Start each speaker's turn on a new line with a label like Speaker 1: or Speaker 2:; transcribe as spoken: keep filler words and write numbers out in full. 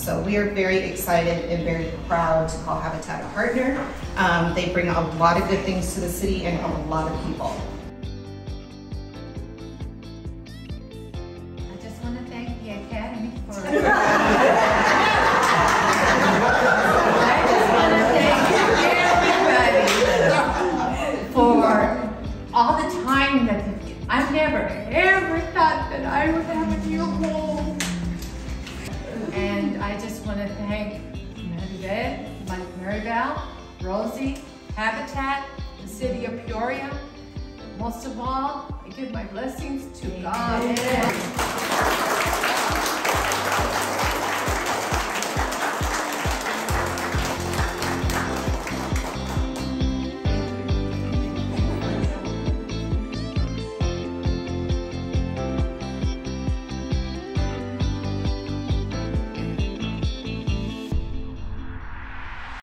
Speaker 1: So we are very excited and very proud to call Habitat a partner. Um, they bring a lot of good things to the city and help a lot of people.
Speaker 2: I just want to thank the Academy for I just want to thank everybody for all the time that I've never ever thought that I would have a new home. And I just want to thank Mary Mike Marybelle, Rosie, Habitat, the city of Peoria. Most of all, I give my blessings to God.